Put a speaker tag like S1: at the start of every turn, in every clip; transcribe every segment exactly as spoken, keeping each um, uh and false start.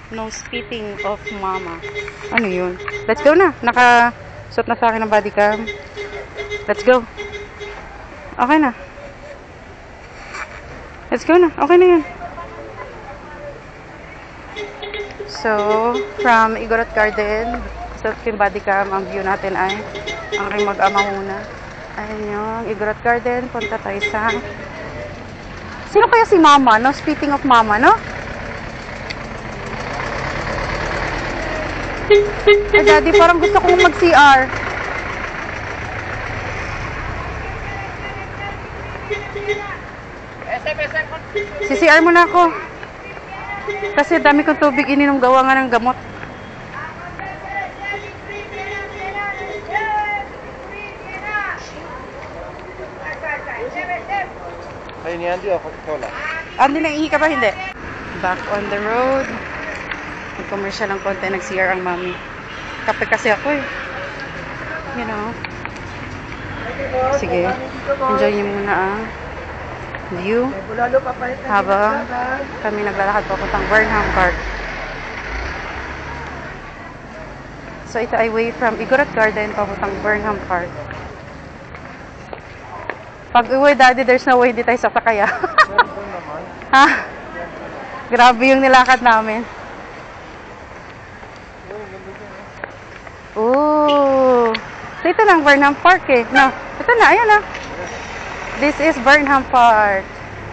S1: No spitting of mama. Ano yun? Let's go na. Naka-suot na sa akin ng body cam. Let's go. Okay na. Let's go na. Okay na yun. So, from Igorot Garden, sa yung body cam, ang view natin ay ang aking mag-ama muna. Ayan yung Igorot Garden. Punta tayo sa... Sino kaya si mama, no? Speaking of mama, no? Ay, daddy, parang gusto kong mag-C R. C C R muna ako. Kasi dami kong tubig ininom, gawa nga ng gamot.
S2: Ayun ni Andy o Coca-Cola?
S1: Andy, naihi ka ba? Hindi. Back on the road. Nag-commercial lang konti, nag-C R ang mami. Kape kasi ako eh. You know. Sige. Enjoy niyo muna ang view. Habang kami naglalakad papuntang Burnham Park. So ito ay way from Igorot Garden papuntang Burnham Park. Pag uwi, daddy, there's no way di tayo sasakaya. Ha? Grabe yung nilakad namin. Ooh. So ito lang, Burnham Park eh. No, ito na, ayan na. This is Burnham Park.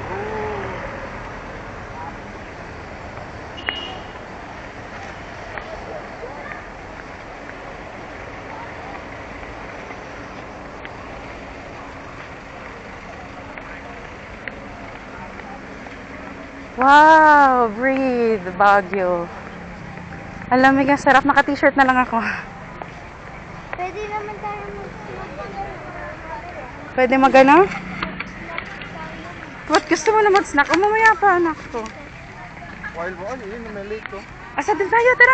S1: Wow, breathe, Baguio. Alam mo, sarap, naka-t-shirt na lang ako.
S3: Pwede naman tayo mag-snack.
S1: Pwede mag-ano? What, gusto mo na mag-snack? O mamaya pa, anak ko.
S2: While mo, ano yun, may late ko.
S1: Asa din tayo, tara.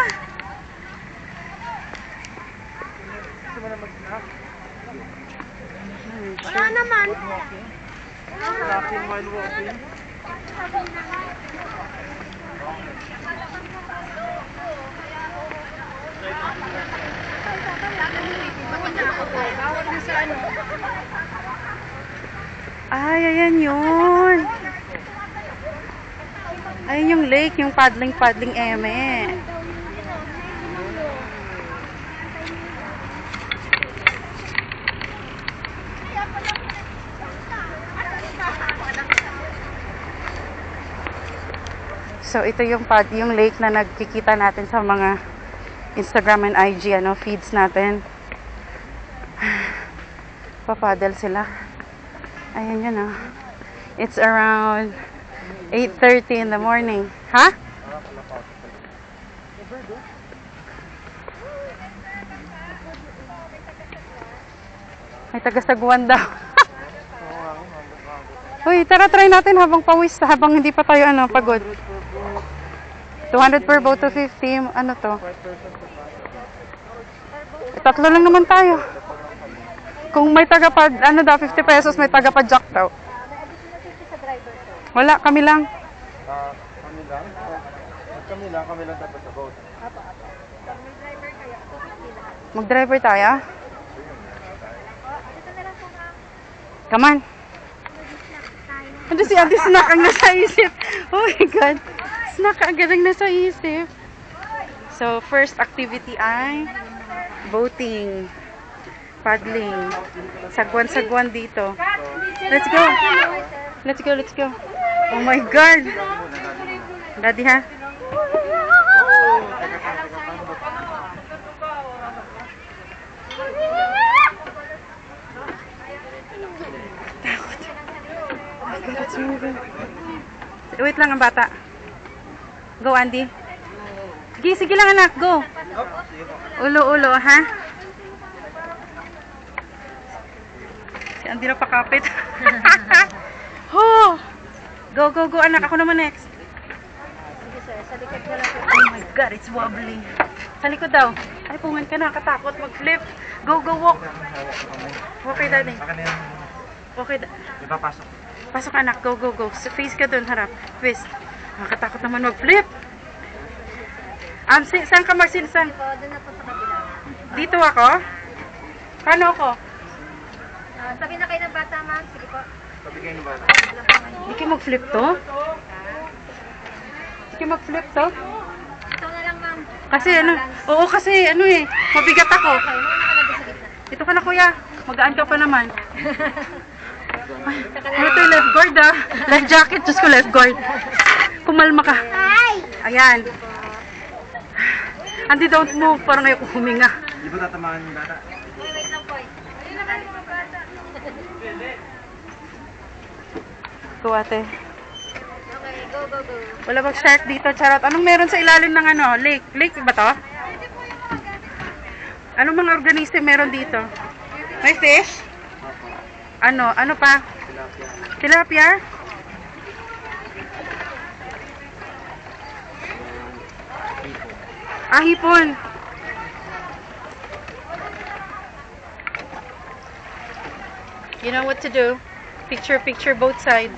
S2: Gusto mo na mag-snack?
S3: Wala naman.
S2: Snacking while walking.
S1: Ay, ayan yun. Ayun yung lake, yung paddling-paddling eme. So, ito yung pad, yung lake na nagkikita natin sa mga Instagram and I G ano, feeds natin. Papadal sila. Ayan yun ah. It's around eight thirty in the morning. Ha? May taga-saguan daw. Uy, tara try natin habang pawis, habang hindi pa tayo ano, pagod. two hundred per boat to fifty. Ano to? Tatlo lang naman tayo. Kung may taga pa, ano daw, fifty pesos, may taga pa jack daw. Wala, kami lang.
S2: Ah, kami lang? Kami lang, kami lang dapat sa boat.
S1: Mag-driver tayo? Come on. Ano si Ate Snack ang nasa isip? Oh my God. Snack agad ang nasa isip. So, first activity ay boating. Paddling. Sagwan-sagwan dito. Let's go. Let's go, let's go. Oh my God. Daddy ha? Let's move. Wait lang ang bata. Go, Andy. Sige, sige lang anak. Go. Ulo-ulo, ha? Si Andy na pakapit. Oh! Go, go, go, anak. Ako naman next.
S3: Sige sir, sa likod na lang.
S1: Oh my God, it's wobbly. Sa likod daw. Ay, puman ka na. Katakot mag-flip. Go, go, walk. Okay, daddy. Okay, da
S2: Di ba pasok?
S1: pasok anak. Go, go, go. Face ka dun, harap. Twist. Nakakatakot naman mag-flip. Um, si, saan ka magsinsan?
S3: Po, doon na po sa kabila.
S1: Dito ako? Paano ako?
S3: Ah, sabi na kayo ng bata, ma'am. Sige po.
S2: Sabi kayo ba?
S1: Hindi kayo mag-flip to? Hindi kayo mag-flip to?
S3: Ito na lang, ma'am.
S1: Kasi ano, oo kasi ano eh, mabigat ako.
S3: Okay, muna ka na doon sa gitna.
S1: Ito ka na kuya, magaan ka pa naman. Ay, ano ito yung lifeguard ah. Life jacket, Diyos ko lifeguard. Pumalma ka. Ayan. Andy, don't move, parang ngayon ko huminga.
S2: Di ba tatamaan yung bata?
S3: Wait, wait lang po eh. Ayun na kayo mga bata.
S1: Go ate.
S3: Okay, go, go, go.
S1: Wala bang shark dito, charot. Anong meron sa ilalim ng ano, lake? Lake ba to? Anong mga organisme meron dito? May fish? Ano? Ano pa? Tilapia? Ah, hipon. You know what to do. Picture, picture both sides.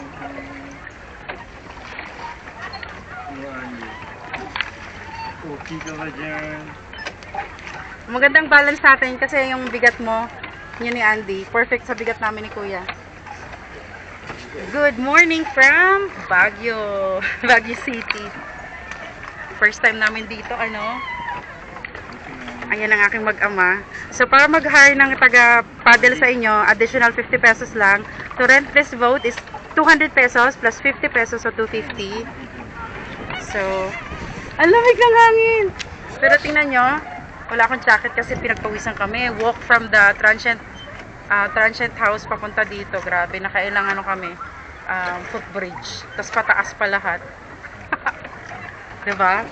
S2: Okay ka ba dyan?
S1: Magandang balance natin kasi yung bigat mo, yun ni Andy. Perfect sa bigat namin ni Kuya. Good morning from Baguio. Baguio City. First time namin dito, ano? Ayan ang aking mag-ama. So, para mag-hire ng taga-paddle sa inyo, additional fifty pesos lang. To rent this boat is two hundred pesos plus fifty pesos, so two fifty. So, ang lamig ng hangin. Pero tingnan nyo, wala akong jacket kasi pinagpawisan kami. Walk from the transient, uh, transient house papunta dito. Grabe, nakailang ano kami, um, footbridge. Tapos pataas pa lahat. Diba?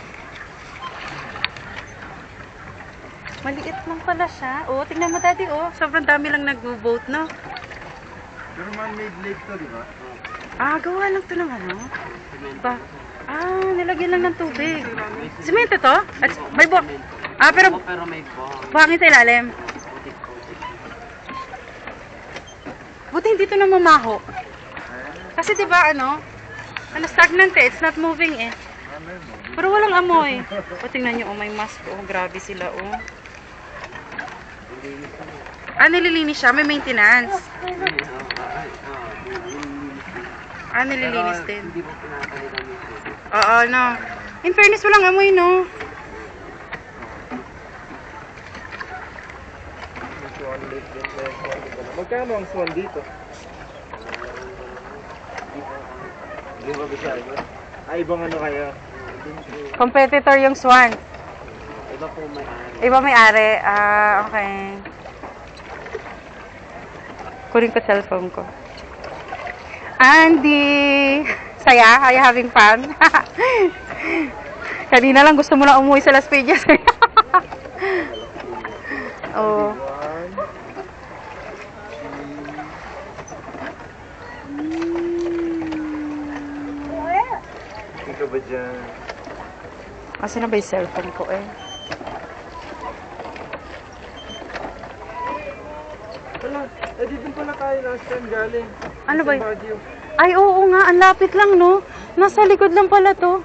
S1: Maliit lang pala siya. Oh, tingnan mo daddy, oh. Sobrang dami lang nag-boat, no?
S2: Pero man-made lake to, di ba?
S1: Ah, gawa lang to ng ano? Ba? Ah, nilagyan lang ng tubig. Semento to? At may buhok. Ah, pero
S4: Pero may buhok.
S1: buhangin sa ilalim. Buti hindi to namamaho. Kasi 'di ba ano? Ano stagnant eh, it's not moving eh.
S2: Ano yun?
S1: Pero walang amoy. O tingnan niyo, oh, may mask. Oh, grabe sila, oh. Ah, nililinis siya. May maintenance. Ah, nililinis din.
S4: Hindi mo pinapalitan yung tubig.
S1: Oo, no. In fairness, walang amoy, no?
S2: Yung swan lake din. may swan din pala. Magkano ang swan dito? Di ba bisa iba? Ah, ibang ano kaya?
S1: Competitor yung swan.
S4: Iba po may ari.
S1: Iba may ari. Ah, okay. Kunin ko cellphone ko. Andy! Saya? Are you having fun? Kanina lang gusto mo lang umuwi sa Las Piñas. Oh.
S2: One. Ikaw ba dyan?
S1: Kasi na ba yung cellphone ko eh?
S2: Wala. Eh, di din pala tayo last time galing.
S1: Ano ba
S2: Sa
S1: yun?
S2: Baguio.
S1: Ay, oo nga. Ang lapit lang, no? Nasa likod lang pala to.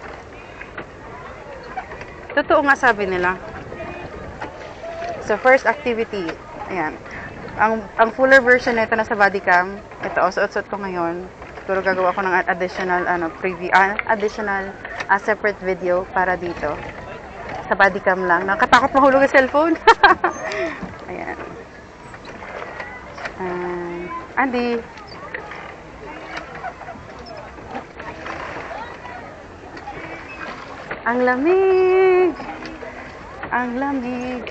S1: Totoo nga sabi nila. So, first activity. Ayan. Ang, ang fuller version nito na sa body cam. Ito, oh, suot-suot ko ngayon. Pero gagawa ko ng additional, ano, preview, ah, additional, ah, separate video para dito. Sa body cam lang. Nakatakot mahulog ang cellphone. Ayan. Um, Andy. Ang lamig. Ang lamig.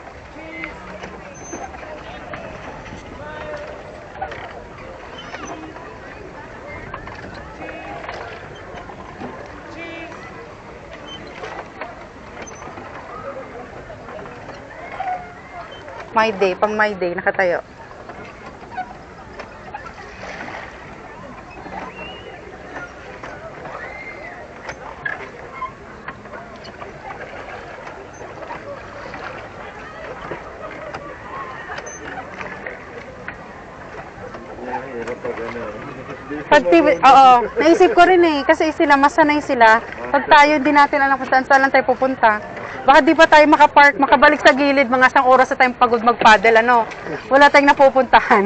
S1: My day, pang my day, nakatayo.
S2: Hirap pag ano.
S1: Pag T V, oo, naisip ko rin eh, kasi sila, masanay sila. Pag tayo, hindi natin alam kung saan saan lang tayo pupunta. Baka di pa tayo makapark, makabalik sa gilid, mga isang oras na tayong pagod mag-paddle, ano. Wala tayong napupuntahan.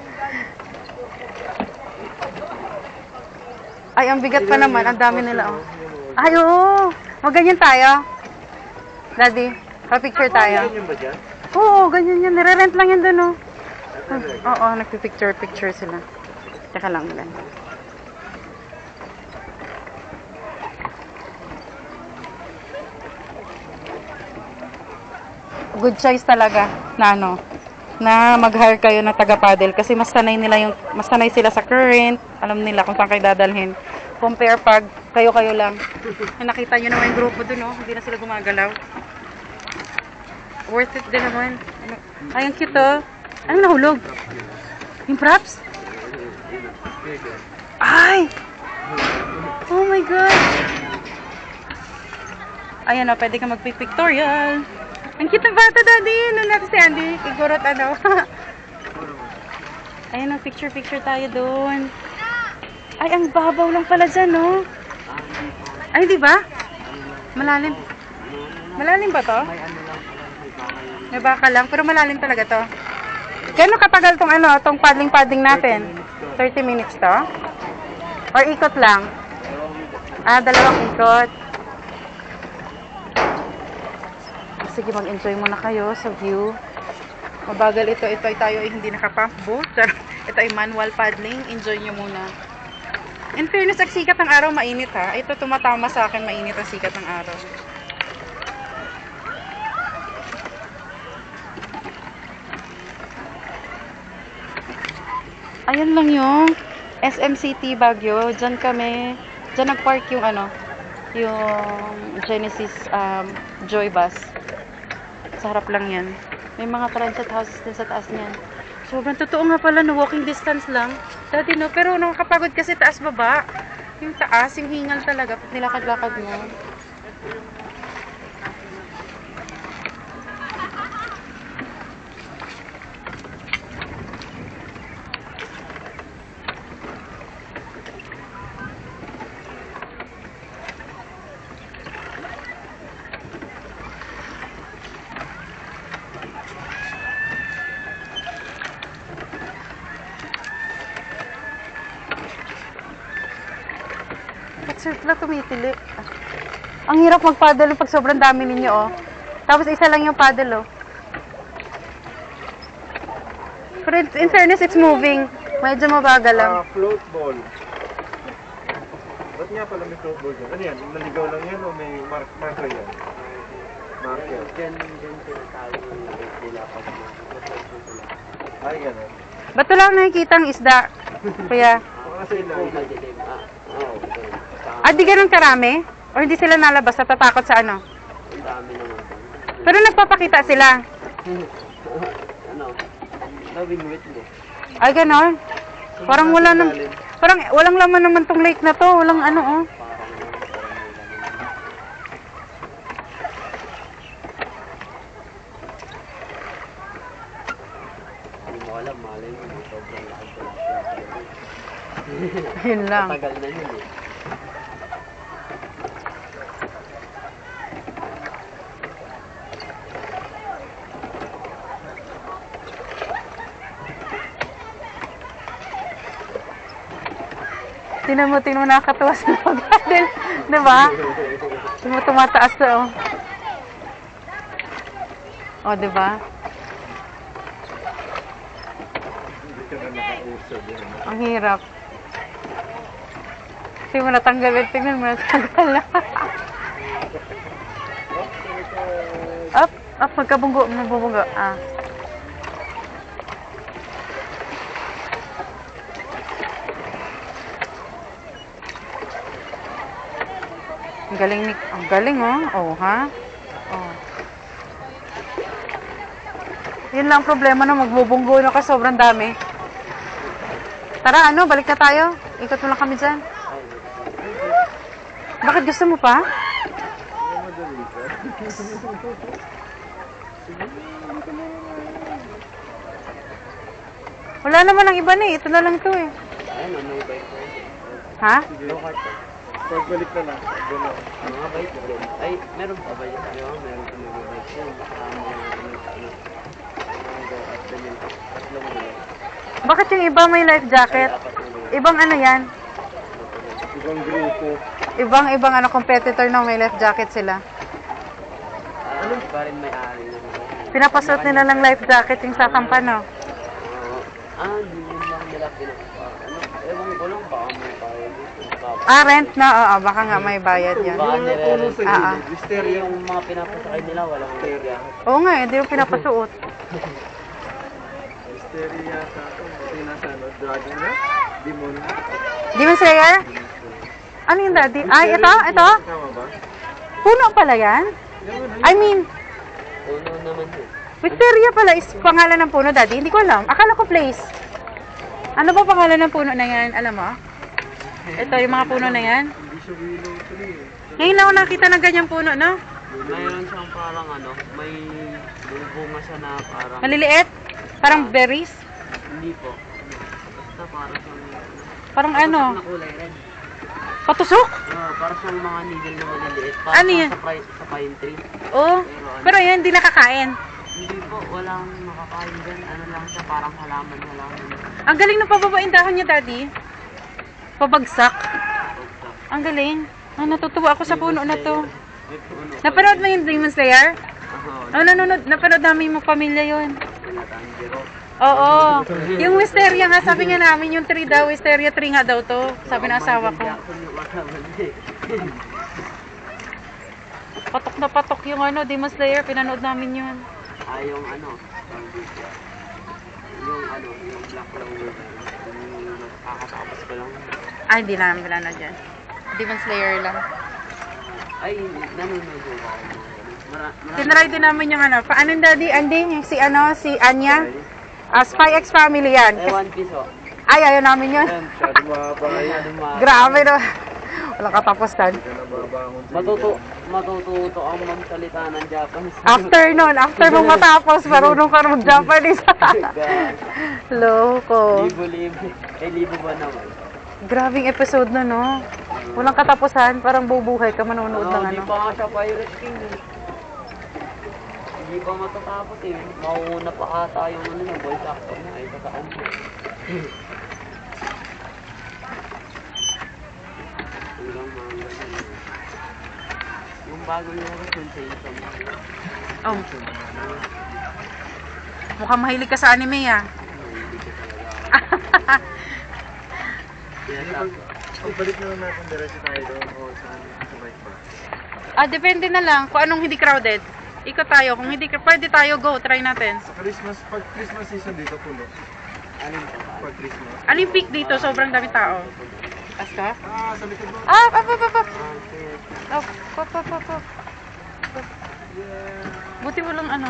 S1: Ay, ang bigat pa naman, ang dami nila, oh. Ay, oo, maganyan tayo. Daddy, pa-picture tayo.
S2: Ganyan ba dyan?
S1: Oo, ganyan yan, nire-rent lang yan dun, oh. Oo, nagpipicture-picture sila. Teka lang, lang. Good choice talaga na ano, na mag-hire kayo na taga-paddle kasi mas sanay nila yung mas sanay sila sa current, alam nila kung saan kayo dadalhin. Compare pag kayo-kayo lang. Eh, nakita niyo naman yung grupo dun, oh, hindi na sila gumagalaw. Worth it din naman. Ano? Ay, ang cute, oh. Ano nahulog? Yung props? Ay! Oh my God! Ayan, oh, pwede ka mag-pictorial. Ang cute ng bata, Daddy. Ano natin si Andy? Igorot, ano? Ayan, oh, picture-picture tayo doon. Ay, ang babaw lang pala dyan, no? Ay, di ba? Malalim. Malalim ba to? May baka lang, pero malalim talaga to. Gano'n katagal tong ano, tong paddling-paddling natin? thirty minutes to? Or ikot lang? Ah, dalawang ikot. Sige, mag-enjoy muna kayo sa view. Mabagal ito. Ito ay tayo ay hindi nakapump boat. Ito ay manual paddling. Enjoy nyo muna. In fairness, ang sikat ng araw, mainit ha. Ito tumatama sa akin, mainit ang sikat ng araw. Ayun lang yung S M City Baguio. Diyan kami. Diyan nag-park yung ano, yung Genesis um, Joy Bus. Sa harap lang yan. May mga transit houses din sa taas niyan. Sobrang totoo nga pala no, walking distance lang. Dati no, pero nakakapagod kasi taas baba. Yung taas, yung hingal talaga. Pag nilakad-lakad mo. Surf lang tumitili. Ang hirap mag-paddle pag sobrang dami ninyo, oh. Tapos isa lang yung paddle, oh. Pero in fairness, it's moving. Medyo mabagal lang.
S2: Ah, float ball. Ba't nga pala may float ball dyan? Ano yan? Naligaw lang yan o may mark marker yan? Marker.
S4: Diyan din sila tayo nila pag
S2: Ay, gano'n.
S1: Ba't wala akong nakikita ang isda? Kuya.
S2: Kasi na,
S4: madilim. Ah, oo.
S1: Ah, di ganun karami? O hindi sila nalabas? Natatakot sa ano?
S4: Ang dami naman.
S1: Pero nagpapakita sila.
S4: Ano? Gawin witness.
S1: Ay, ganon. Parang wala nang... Parang walang laman naman tong lake na to. Walang ano, oh.
S4: Hindi mo alam, malay mo. Sobrang lakad ko lang.
S1: Yun lang.
S4: Tagal na yun eh.
S1: Tinan mo, tinan mo, nakakatuwa sa pag-paddle. Diba? Tinan mo, tumataas na, oh. Oh, diba?
S2: hindi ka na naka-usad yan.
S1: Ang hirap. Tingnan mo, natanggal. Tingnan mo, natanggal na. Up, up, magkabunggo, magbubunggo. Ah. Ang galing ni, ang galing, oh. Oh, ha? Oh. Yun lang problema na magbubunggo na ka, sobrang dami. Tara, ano, balik na tayo. Ikot mo lang kami dyan. Bakit gusto mo pa? Wala naman ang iba na eh. Ito na lang to eh.
S4: Ayun, ano iba ito?
S1: Ha?
S2: Sige.
S4: Go kart po.
S2: Pagbalik na lang. Doon ako.
S4: Mga bike po din. Ay, meron pa ba yun? Di ba? Meron pa mga bike yun. Kasama mga ano, ano. Mga go kart din yun. Tatlong gulo.
S1: Bakit yung iba may life
S4: Ay,
S1: jacket?
S4: apat na gulo.
S1: Ibang ano yan?
S2: Ibang grupo.
S1: Ibang ibang ano competitor na may life jacket sila.
S4: Ah, ano pa rin may ari na mga.
S1: Pinapasuot nila ng life jacket yung sasampan, no?
S4: Oo. Ah, hindi yun lang nila pinapa. Ano, ewan ko lang baka may tayo dito.
S1: Ah, rent na. Oo, baka nga may bayad yan.
S4: Baka
S2: Yung mga puno sa
S1: Ah, ah.
S2: gilid. Wisteria.
S4: Yung mga pinapasakay nila, walang area.
S1: Oo nga, hindi mo pinapasuot.
S2: Wisteria sa ito. Kasi nasa ano, dragon na. Demon.
S1: Demon Slayer? Ano yung daddy? Ay, ito? Ito?
S2: Tama ba?
S1: Puno pala yan?
S2: Yan, ano,
S1: I mean,
S4: Puno naman yun.
S1: Wisteria pala is pangalan ng puno, daddy. Hindi ko alam. Akala ko place. Ano ba pangalan ng puno na yan? Alam mo? Ito, yung mga puno na yan.
S2: Hindi siya willow tree eh.
S1: Ngayon na ako nakita ng ganyang puno, no?
S4: Mayroon siyang parang ano, may, may bunga siya na parang,
S1: Maliliit? Parang berries?
S4: hindi po. Basta parang siyang,
S1: Parang ano?
S4: na kulay red.
S1: Patusok?
S4: Oo, parang siyang mga needle na maliliit. Parang
S1: Ano yan?
S4: Sa, pi- sa pine tree.
S1: Oo. Pero yan, hindi nakakain.
S4: Hindi po, walang makakain dyan. Ano lang siya, parang halaman-halaman.
S1: Ang galing ng pababain dahon niya, daddy. Pabagsak. Ang galing. Ah, natutuwa ako sa puno na to.
S4: May puno.
S1: Napanood mo yung Demon Slayer?
S4: Oo,
S1: Oh, nanonood, napanood namin yung pamilya yon.
S4: Tanjiro.
S1: Oo. Yung Wisteria nga, sabi nga namin, yung tree daw, Wisteria tree nga daw to. Sabi ng asawa ko.
S4: Jackson yung kasama niya eh.
S1: Patok na patok yung ano, Demon Slayer, pinanood namin yun.
S4: Ah, yung ano, tawag dito. Yung ano, yung Black Clover. Yung kakatapos ko lang.
S1: Ay, hindi namin pinanood yan. Demon Slayer lang.
S4: Ay, nanonood ko ako. Mara, mara,
S1: Tinry din namin yung ano, paano yung daddy, Andy, yung si ano, si Anya. Ah, Spy X Family yan.
S4: Eh, One Piece oh.
S1: Ay, ayaw namin yun.
S2: Yan, masyado mahaba yan.
S4: Masyado ma-
S1: Grabe no. Walang katapusan.
S2: Hindi ka nababangon sa
S4: Matuto, matututo ang magsalita ng Japanese.
S1: After nun, after mong matapos, marunong ka mag-Japanese. Loko.
S4: Libo-libo. Eh, libo ba naman?
S1: Grabing episode na, no? Walang katapusan, parang bubuhay ka manonood ng
S4: Hindi
S1: ano.
S4: pa nga siya Pirate King eh. Hindi pa matatapos eh. Mauuna pa ata yung ano yung voice actor niya. Ay, tataan mo. Hanggang mga ganun. Yung bago niya yung sensation.
S1: Oh. Mukhang mahilig ka sa anime, ah.
S4: Hindi ko talaga. Kaya sabi,
S2: Pagbalik na lang natin diretso tayo doon o sa, sa bike ba?
S1: Ah, depende na lang kung anong hindi crowded. Ikot tayo. Kung hindi, pwede tayo, go. Try natin.
S2: Sa Christmas, pag Christmas season dito puno.
S4: alin pa ba?
S2: Pag Christmas.
S1: Ano yung peak dito? Sobrang dami tao. Basta?
S2: Ah, sa likod mo.
S1: Ah, up, up, up, up.
S4: Ah, shit.
S1: Up, up, up, up, up. Buti walang ano.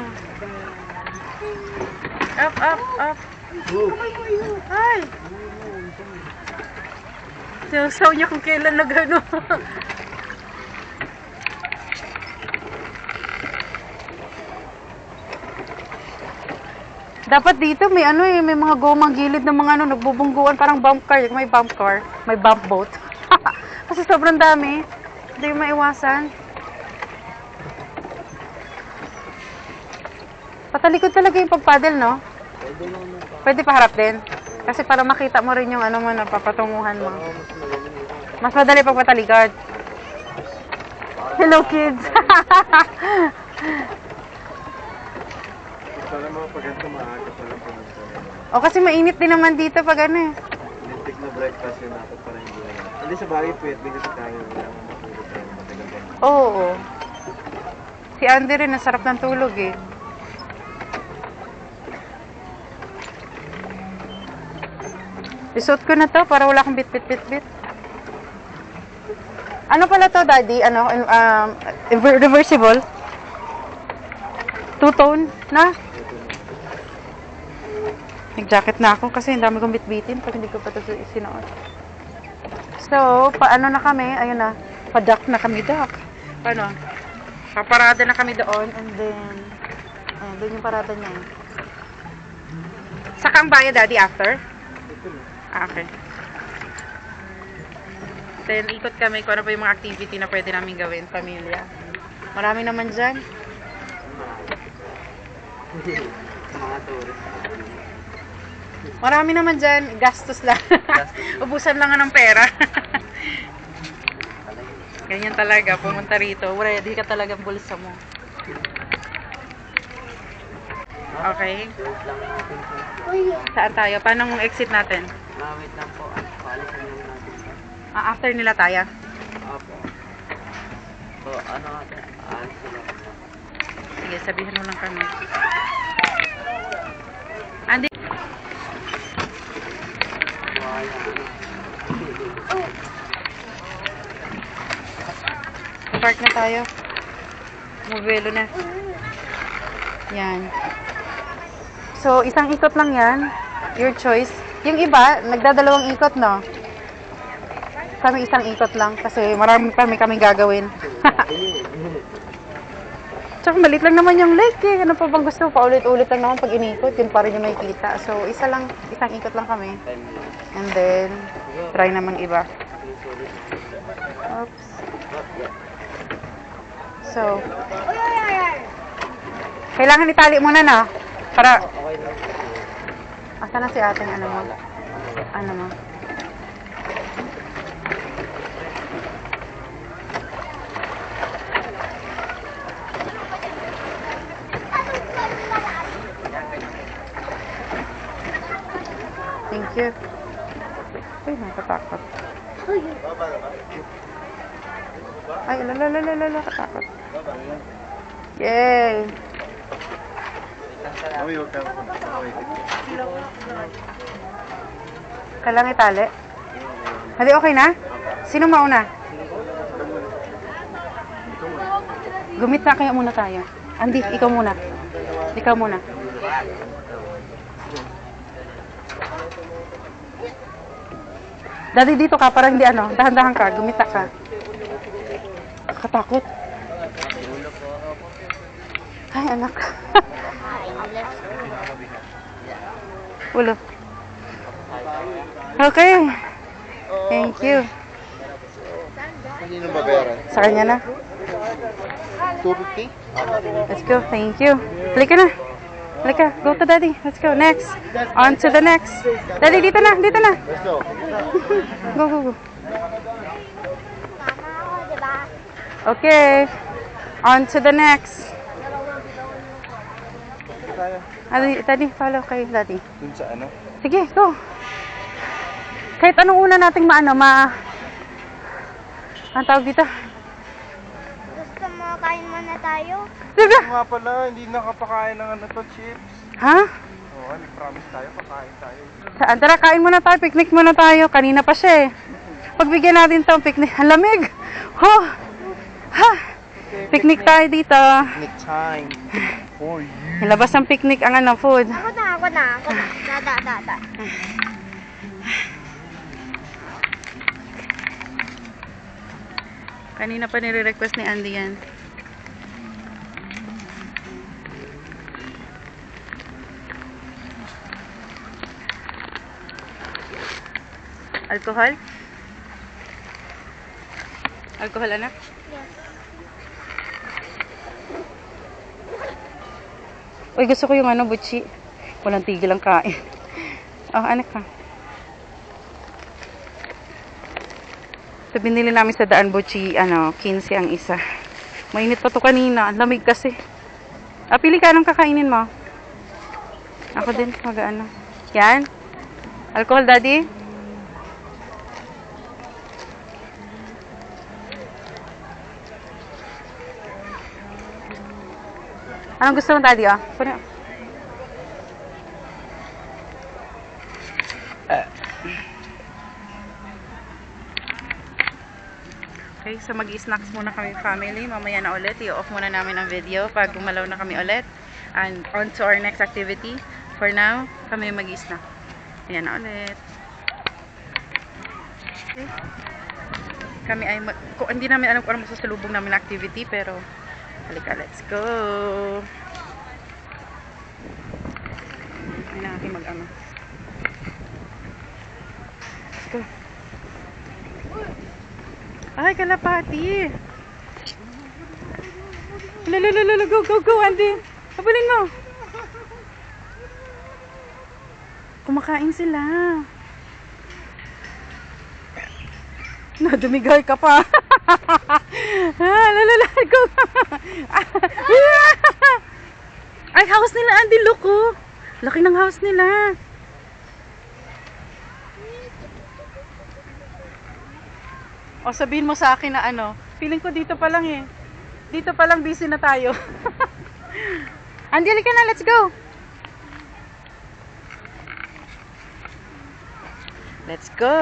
S1: Up, up, up. Ay! Sinusaw niya kung kailan na gano'n. Dapat dito may ano eh, may mga gomang gilid ng mga ano, nagbubungguan, parang bump car, may bump car, may bump boat. Kasi sobrang dami, hindi yung maiwasan. Patalikod talaga yung pagpaddle, no?
S4: Pwede naman pa.
S1: Pwede paharap din. Kasi para makita mo rin yung ano mo na papatunguhan mo.
S4: Oo, mas magaling yun.
S1: Mas madali pag patalikod. Hello, kids!
S2: Sana mga pag ganito maaga pa lang pumunta.
S1: O kasi mainit din naman dito pag ano eh.
S2: Lintik na breakfast yun dapat para hindi na. Hindi sa bagay pwede kasi tayo lang matulog tayo matagal din.
S1: Oo. oo. Si Andy rin, nasarap ng tulog eh. Isuot ko na to para wala akong bit-bit-bit-bit. Ano pala to, Daddy? Ano, um, reversible? Two-tone na? Nag-jacket na ako kasi ang dami kong bit-bitin pag hindi ko pa ito sinuot. So, paano na kami? Ayun na. Pa-duck na kami, duck. Paano? Paparada na kami doon and then, ayun, doon yung parada niya. Saka ang bayad, Daddy, after? Ah, okay. natin. Ikot kami kung ano pa yung mga activity na pwede namin gawin, pamilya. Marami naman dyan.
S4: Mga tourist.
S1: Marami naman dyan. Gastos lang.
S4: Gastos.
S1: Ubusan lang nga ng pera. Ganyan talaga. Pumunta rito. Ready ka talagang bulsa mo. Okay.
S4: Wait lang natin po.
S1: Saan tayo? Paano ang exit natin?
S4: Ah, wait lang po. Paalisin lang natin siya.
S1: Ah, after nila tayo?
S4: Opo. So, ano natin? Aalis na lang.
S1: Sige, sabihin mo lang kami. Andy. Park na tayo. Movelo na. Yan. So, isang ikot lang yan. Your choice. Yung iba, nagdadalawang ikot, no? Kami isang ikot lang kasi marami kami kami gagawin. Tsaka malit lang naman yung lake eh. Ano pa bang gusto? Paulit-ulit lang naman pag inikot. Yun pa rin yung makikita. So, isa lang, isang ikot lang kami. And then, try naman iba. Oops. So, kailangan itali muna na. Para, asa na si ating ano mo? Ano mo? Thank you. Ay, nakatakot. Ay, lalalala, katakot. Yay!
S2: Uy, huwag ka.
S1: Kailangan itali? Hali, okay na? Sino mauna? Gumit na kaya muna tayo. Andy, ikaw muna. Ikaw muna. Dati dito ka, parang hindi ano, dahan-dahan ka, gumita ka. Katakot. Ay, anak. Ulo. Okay. Thank you.
S2: Hindi nang babayaran.
S1: Sa kanya na.
S2: two fifty?
S1: Let's go. Thank you. Halika na. Halika. Go to daddy. Let's go. Next. On to the next. Daddy, dito na. Dito na.
S2: Let's go.
S1: Go, go, go. Okay. On to the next.
S2: Tayo.
S1: Daddy, daddy, follow kay daddy.
S2: Dun sa ano?
S1: Sige, go. Kahit anong una nating maano, ma... Ang tawag dito?
S3: Gusto mo kain muna tayo?
S1: Sige.
S2: Oo nga pala, hindi nakapakain ng ano to, chips.
S1: Ha?
S2: Oo, nag-promise tayo, pakain tayo.
S1: Saan? Tara, kain muna tayo. Picnic muna tayo. Kanina pa siya eh. Pagbigyan natin to picnic. Ang lamig. Ho! Ha! Picnic tayo dito.
S2: Picnic time for you.
S1: Nilabas ng picnic ang ano, food.
S3: Ako na, ako na, ako na. Da, da, da, da.
S1: Kanina pa nire-request ni Andy yan. Alcohol? Alcohol, anak?
S3: Yes.
S1: Uy, gusto ko yung ano, butchi. Walang tigil ang kain. Oh, anak ka. So, binili namin sa daan, butchi, ano, quince ang isa. Mainit pa to kanina. Ang lamig kasi. Ah, pili ka, anong kakainin mo? Ako din, mag-ano. Yan? Alcohol, daddy? Anong gusto mo, daddy, oh? Puno. Okay, so mag-snacks muna kami family. Mamaya na ulit. I-off muna namin ang video pag gumalaw na kami ulit. And on to our next activity. For now, kami mag-snack. Ayan na ulit. Okay. Kami ay, mag kung hindi namin alam kung ano masasalubong namin na activity, pero halika, let's go! Ay na natin mag-ano. Let's go. Ay, kalapati. Lalo, go, go, go, Andy. Habulin mo. Kumakain sila. Nadumigay ka pa. Ah, lalo, go. Ay, house nila, Andy, look, oh. Laki ng house nila. O, sabihin mo sa akin na ano, feeling ko dito pa lang eh. Dito pa lang busy na tayo. Andy, halika na, let's go. Let's go.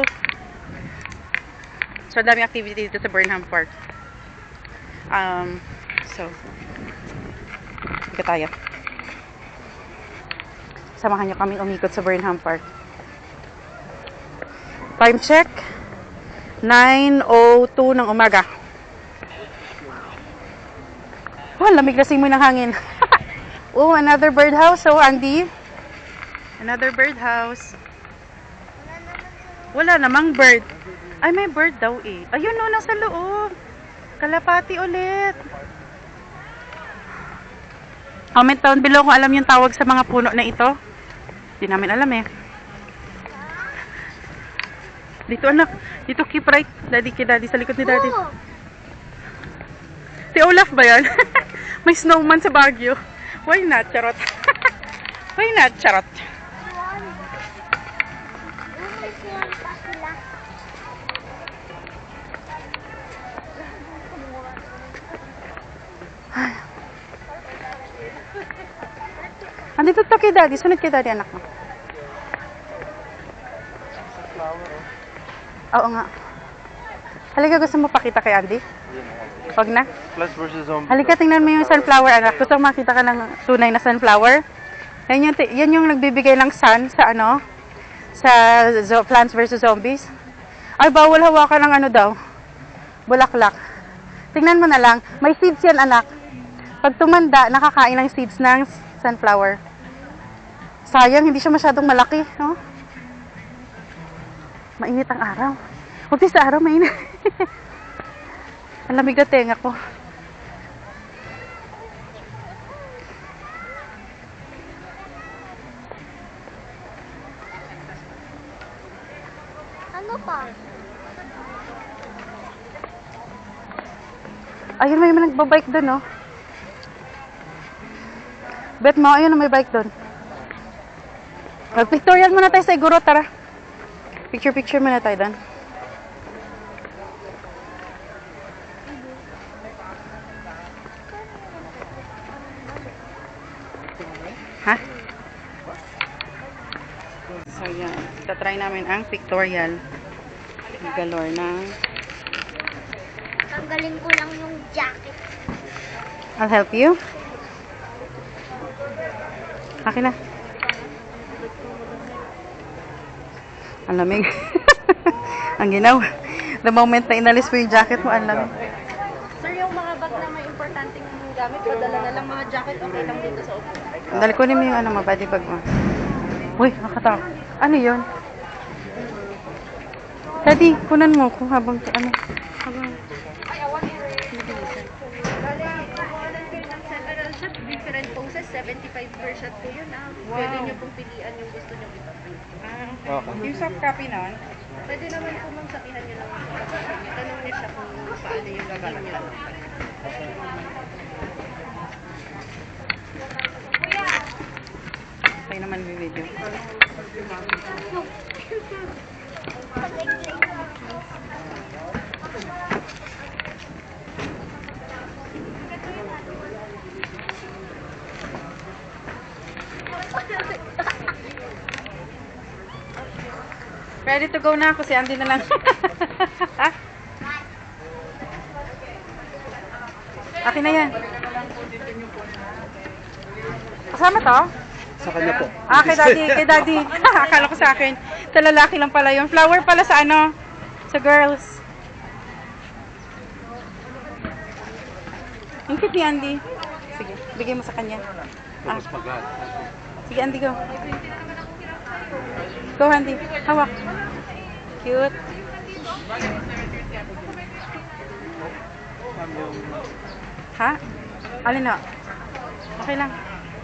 S1: So, daming activity dito sa Burnham Park. Um, so, halika tayo. Samahan nyo kami umikot sa Burnham Park. Time check. nine oh two ng umaga. Oh, lamig na simoy ng hangin. Oh, another birdhouse. So, Andy. Another birdhouse. Wala namang bird. Ay, may bird daw eh. Ayun no, nasa loob. Kalapati ulit. Comment down below kung alam yung tawag sa mga puno na ito. Hindi namin alam eh. Dito anak. Dito keep right. Daddy kay daddy. Sa likod ni daddy. Si Olaf ba yan? May snowman sa Baguio. Why not? Charot. Why not? Charot. Andito to kay daddy. Sunod kay daddy anak mo. Oo nga. Halika, gusto mo pakita kay Andy? Wag na?
S2: Plants versus Zombies.
S1: Halika, tingnan mo yung sunflower, anak. Gusto mo makita ka ng tunay na sunflower? Yan yung, yan yung nagbibigay ng sun sa ano? Sa zo Plants versus Zombies. Ay, bawal hawakan ng ano daw? Bulaklak. Tingnan mo na lang. May seeds yan, anak. Pag tumanda, nakakain ng seeds ng sunflower. Sayang, hindi siya masyadong malaki. No? Mainit ang araw. Huwag din sa araw, mainit. Ang lamig na tenga ko.
S3: Ano pa?
S1: Ayun, may nagbabike doon, no? Bet mo, ayun, may bike doon. Mag-pictorial muna tayo sa Iguro, tara. Picture-picture muna tayo doon. Ha? So, yan. Tatry namin ang pictorial. Galore ng...
S3: Tanggalin ko lang yung jacket.
S1: I'll help you. Akin na. Ang lamig. Ang ginaw. The moment na inalis mo yung jacket mo, ang lamig.
S3: Sir, yung mga bag na may importanteng gamit, padala na lang mga jacket, okay lang dito sa upo.
S1: Dali ko mo yung ano, mabody bag mo. Uy, nakatawa. Ano yun? Daddy, kunan mo kung habang, ano, habang...
S3: Different poses, seventy-five per shot po yun ah.
S1: Wow.
S3: Pwede nyo pong pilian yung gusto nyo ipapay.
S1: Ah, okay. Yung soft copy nun?
S3: Pwede naman po mong sabihan nyo lang yung kapatid nyo. Tanong nyo siya kung paano yung gagawin nyo.
S1: Tayo naman yung video. Ready to go na ako, si Andy na lang. Ha? Akin na yan. Kasama to?
S2: Sa kanya po.
S1: Ah, kay daddy, kay daddy. Akala ko sa akin. Sa lalaki lang pala yung flower pala sa ano? Sa girls. Ang cute ni Andy. Sige, bigay mo sa kanya. Ah. Sige, Andy, go. Go, Andy. Hawak. Cute.
S2: ma'am yung...
S1: Ha? Alin na? Okay lang.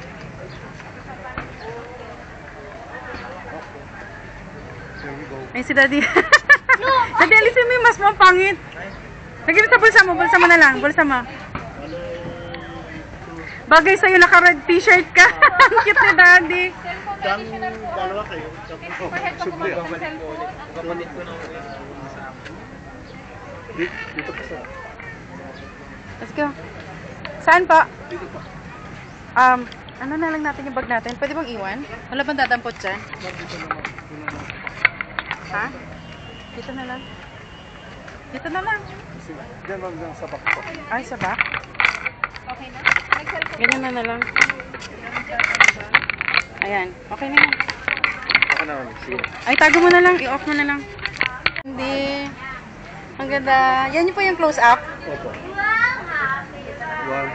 S2: Here we go.
S1: Ay, si Daddy. Daddy, alisin mo yung mas mo, pangit. Lagyan mo sa bulsa mo, bulsa mo na lang, bulsa mo. Bagay sa'yo, naka-red t-shirt ka. Ang cute ni Daddy.
S2: Dang dalawa kayo. Subli. Kapatid ko na dito, dito pa sa...
S1: Let's go. Saan pa? Um, ano na lang natin yung bag natin? Pwede bang iwan? Wala bang dadampot dyan? Ha? Dito na lang. Dito na lang.
S2: Diyan ma'am, diyan sa bakto.
S1: Ay, sa back?
S3: Okay na? Nag-cellphone.
S1: Ganyan na na lang. Ayan. Okay na yan.
S2: Ako na ma'am, sige.
S1: Ay, tago mo na lang. I-off mo na lang. Hindi. Ang ganda. Yan yung po yung close-up.
S2: Opo. One.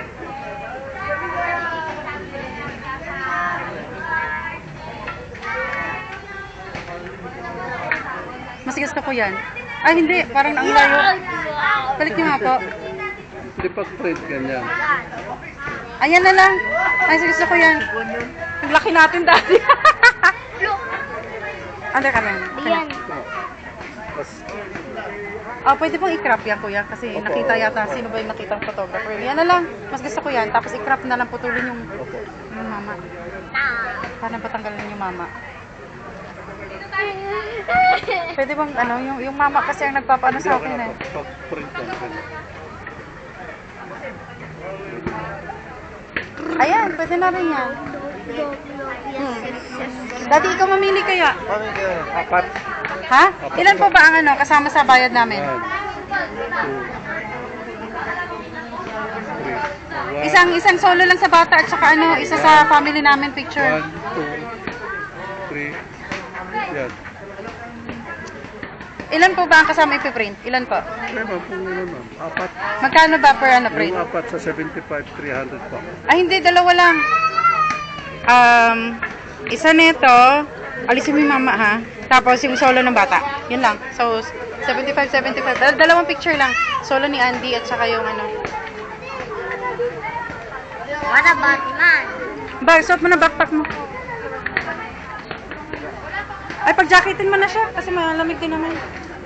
S1: Mas gusto ko yan. Ay, hindi. Parang ang layo. Balik niyo nga po.
S2: Hindi pa print ganyan.
S1: Ayan na lang. Ay, gusto ko yan. Ang laki natin dati. Ano ka lang?
S3: Yan.
S2: Tapos,
S1: Ah, pwede pong i-crop yan, kuya. Kasi nakita yata. Sino ba yung nakitang photographer? Yan na lang. Mas gusto ko yan. Tapos i-crop na lang. Putulin yung,
S2: opo.
S1: yung mama. Para patanggalin yung mama. Pwede bang ano, yung, yung mama kasi ang nagpapaano sa akin eh.
S2: Print yan. ganyan.
S1: Ayan, pwede na rin yan. Hmm. Daddy, ikaw mamili kaya?
S2: Kami kayo, apat.
S1: Ha? Ilan po ba ang ano, kasama sa bayad namin?
S2: One, two, three. One,
S1: Isang isang solo lang sa bata at saka ano, isa sa family namin picture.
S2: one, two, three. Yan.
S1: Ilan po ba ang kasama ipiprint? Ilan po?
S2: Kaya ma'am, kung ano ma'am, apat.
S1: Magkano ba per ano print?
S2: Yung apat sa seventy-five, three hundred pa.
S1: Ay, hindi. Dalawa lang. Um, isa nito, alisin mo yung mama ha. Tapos yung solo ng bata. Yun lang. So, seventy-five, seventy-five. Dal- dalawang picture lang. Solo ni Andy at saka yung ano.
S3: What about man?
S1: Bag, suot mo na backpack mo. Ay, pag-jacketin mo na siya. Kasi malamig din naman.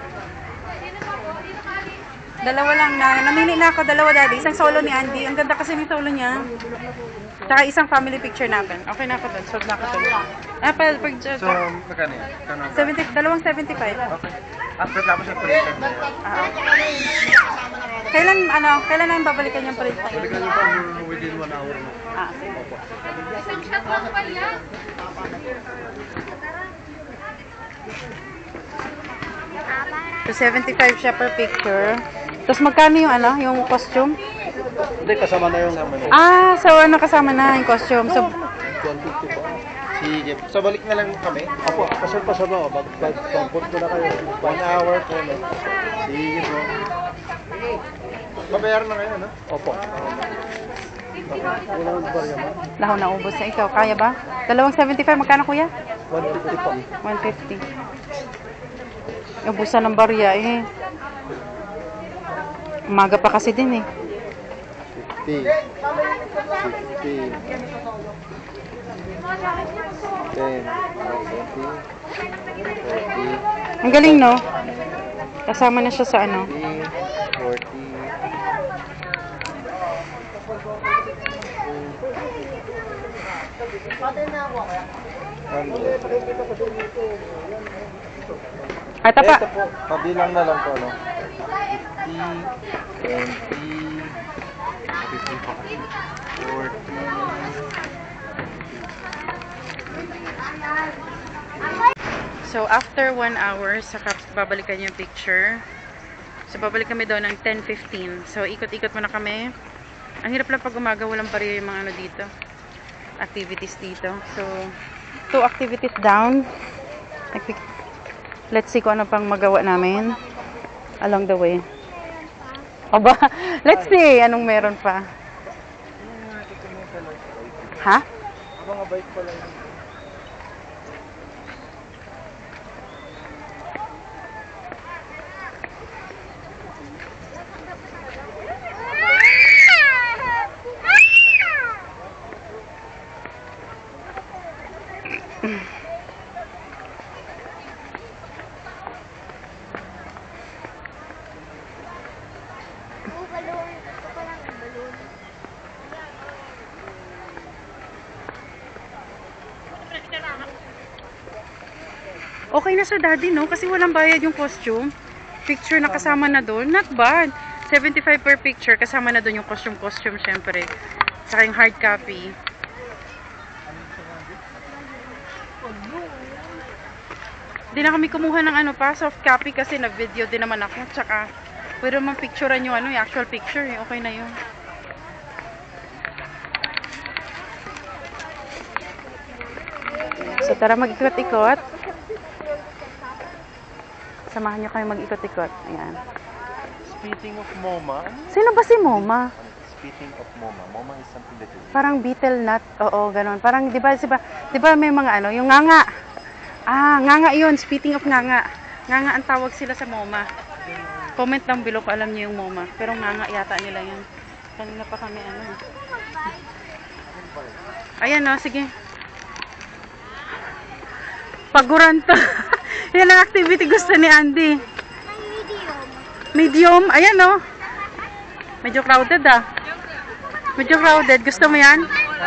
S1: Dalawa lang na. Namili na ako. Dalawa, Daddy. Isang solo ni Andy. Ang ganda kasi ng solo niya. Tsaka isang family picture natin. Okay na ako doon. Suot na ako doon. Ah, pag, pag,
S2: So, magkano yan? Kano?
S1: seventy, dalawang seventy-five.
S2: Okay. After tapos yung print.
S1: Ah. Kailan, ano, kailan na yung babalikan yung print na yun?
S2: Balikan nyo pa within one hour.
S1: Ah, sige.
S3: Isang shot lang pa yan.
S1: So, seventy-five siya per picture. Tapos magkano yung ano, yung costume?
S2: Hindi, kasama na yung...
S1: Ah, so ano kasama na yung costume? So,
S2: one fifty po. Sige. So, balik na lang kami? Opo. Pasal-pasal ako. Pag-pampot ko na kayo. One hour po. No? Sige po. Babayaran na kayo, no? Opo. Wala ang barya mo?
S1: laho na ubos na ikaw. Kaya ba? Dalawang seventy-five, magkano kuya?
S2: one fifty po.
S1: one fifty. Ubusan ng barya eh. Umaga pa kasi din eh.
S2: fifty. fifty. ten. twenty. thirty.
S1: Ang galing no? Kasama na siya sa ano.
S2: forty.
S1: Ay, tapa.
S2: Ito po, pabilang na lang po, no? fifty, twenty, forty.
S1: So, after one hour, saka babalikan yung picture. So, babalik kami doon ng ten fifteen. So, ikot-ikot muna kami. Ang hirap lang pag umaga, walang barrier yung mga ano dito. Activities dito. So, two activities down. Let's see kung ano pang magawa namin along the way. Aba, let's see anong meron pa. Ha?
S2: Mga bike pala yun.
S3: balloon. Ito pa lang ang balloon.
S1: Okay na sa daddy, no? Kasi walang bayad yung costume. Picture na kasama na doon. Not bad. seventy-five per picture. Kasama na doon yung costume-costume, syempre. Saka yung hard copy. Hindi na kami kumuha ng ano pa, soft copy kasi nag-video din naman ako. Tsaka, pwede naman picturean yung ano, yung actual picture. Eh. Okay na yun. So, tara mag-ikot-ikot. Samahan nyo kayo mag-ikot-ikot. Ayan.
S2: Speaking of MoMA,
S1: Sino ba si Moma?
S2: speaking of MoMA, MoMA is something that you
S1: Parang beetle nut. Oo, ganun. Parang, di ba, di ba, di ba may mga ano, yung nganga. Ah, nganga yun. Speaking of nganga. Nganga ang tawag sila sa MoMA. Comment lang below kung alam niyo yung MoMA. Pero nganga yata nila yun. Kanina pa kami ano. Ayan o, sige. Paguran to. Yan ang activity gusto ni Andy. Medium. Ayan o. Medyo crowded ah. Medyo crowded. Gusto mo yan?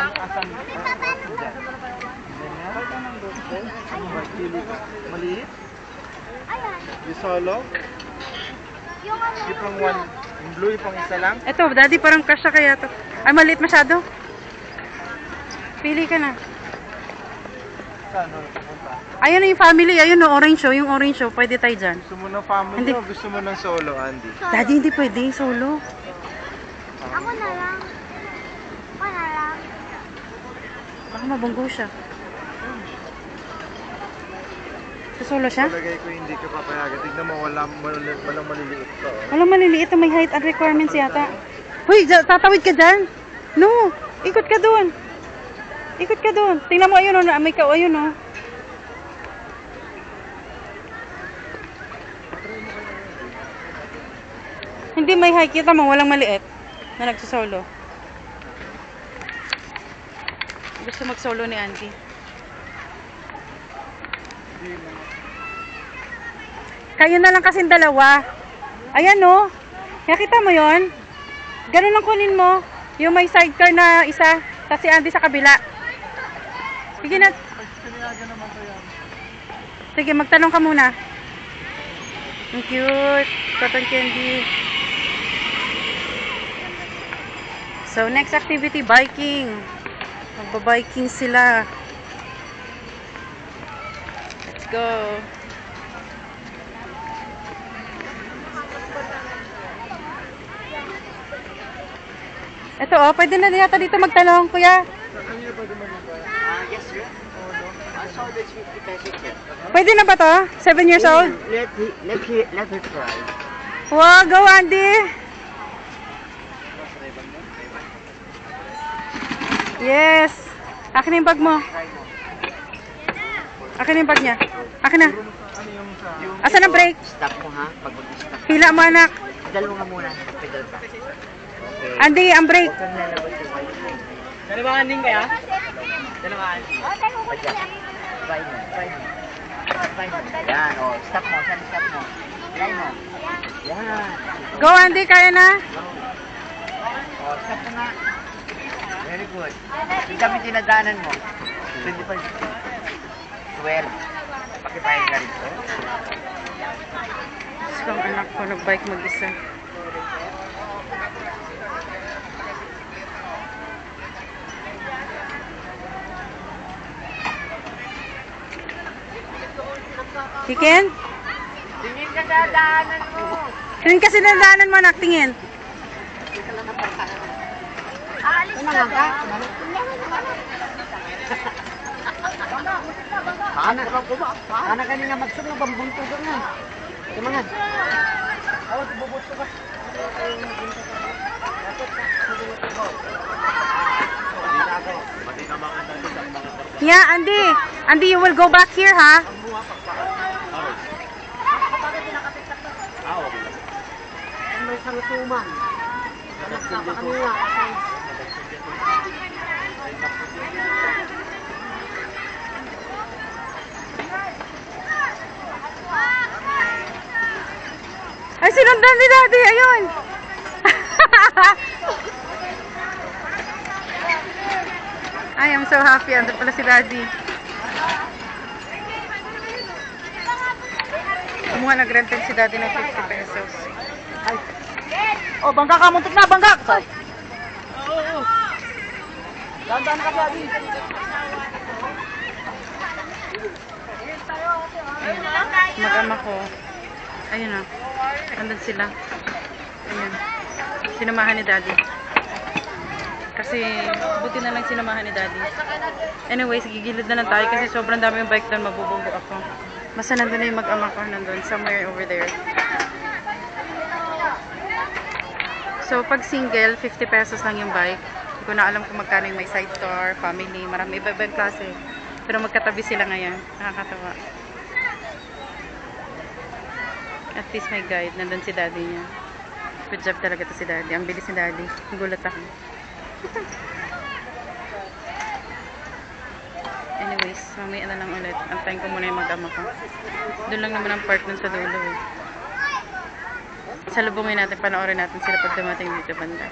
S2: Maliit? Yung solo? Yung pang one, yung blue, yung pang isa lang?
S1: Ito, daddy, parang crush siya kaya to. Ay, maliit masyado. Pili ka na.
S2: Saan? Ano pupunta?
S1: Ayun yung family. Ayun o, orange show. Yung orange show. Pwede tayo dyan.
S2: Gusto mo ng family
S1: Hindi.
S2: o gusto mo ng solo, Andy?
S1: Daddy, hindi pwede. Solo.
S3: Ako na lang. Ako na lang.
S1: Baka mabunggo siya. So, solo siya?
S2: Palagay ko hindi ka papayagan. Tignan mo, walang, walang, walang maliliit pa. Oh.
S1: Walang maliliit na may height and requirements yata. Huy, dyan- tatawid ka dyan. No, ikot ka doon. Ikot ka doon. Tingnan mo, ayun o, na- may ka, ayun o. Hindi may height. Kita mo, walang maliit na nagsosolo. Gusto mag-solo ni Andy. Kayo na lang kasing dalawa. Ayan o. Nakita mo yon? Ganun lang kunin mo. Yung may sidecar na isa. Tapos si Andy sa kabila. Sige na. Sige, magtanong ka muna. Ang cute. Cotton candy. So, next activity, biking. Magbabiking sila. Let's go. Ito oh, pwede na yata dito magtanong, kuya.
S4: Yes, sir. I saw the fifty pesos, sir.
S1: Pwede na ba to? Seven years old?
S4: Let me, let me, let me try.
S1: Wow, go Andy! Yes! Akin na yung bag mo. Akin na yung bag niya. Akin na. Asan ang brake?
S4: Stop mo, ha? Pag mag-stop.
S1: Hila mo anak.
S4: Pedal mo nga muna. Pedal pa. Okay.
S1: Andy, ang brake.
S4: Huwag kang lalabas yung white line. Dalawa-anding kaya? Dalawa-anding. Padya. Try mo. Try mo. Try mo. Yan, oh. Stop mo. Saan stop mo? Try mo. Yan.
S1: Go Andy, kaya na.
S4: Oh, stop mo nga. Very good. Yung kami tinadaanan mo. twenty-five. twelve. Pakipahing ka rito.
S1: Gusto ang anak ko, nag-bike mag-isa. Chicken?
S4: Tingin ka sa daanan mo.
S1: Tingin kasi na daanan mo, anak. Tingin.
S3: Aalis ka ba?
S4: Paano ka ba? Paano kanina magsug na bambunto doon na? Yung mga. Awas, bubuto ka.
S1: Yeah, Andy. Andy, you will go back here, ha?
S4: May sangutuman. Anak na pa kanina.
S1: Ay, sinundan ni Daddy. Ayun. so happy. Ando pala si Daddy. Kumuha nag-rented si Daddy ng fifty pesos.
S4: Oh, bangka ka, muntik na, bangka! Say. Oo. Dandan ka pa, Adi.
S1: Ayun. Mag-ama ko. Ayun na. Andun sila. Ayun. Sinamahan ni Daddy. Kasi, buti na lang sinamahan ni Daddy. Anyways, gigilid na lang tayo kasi sobrang dami yung bike doon. Mabubunggo ako. Basta nandun na yung mag-ama ko. Nandun. Somewhere over there. So, pag single, fifty pesos lang yung bike. Hindi ko na alam kung magkano yung may sidecar, family, marami iba-iba yung klase. Pero magkatabi sila ngayon. Nakakatawa. At least may guide. Nandun si Daddy niya. Good job talaga to si Daddy. Ang bilis ni Daddy. Gulat ako. Anyways, mamaya na lang ulit. Antayin ko muna yung mag-ama ko. Doon lang naman ang park dun sa dulo eh. Salubungin natin, panoorin natin sila pag dumating dito banda.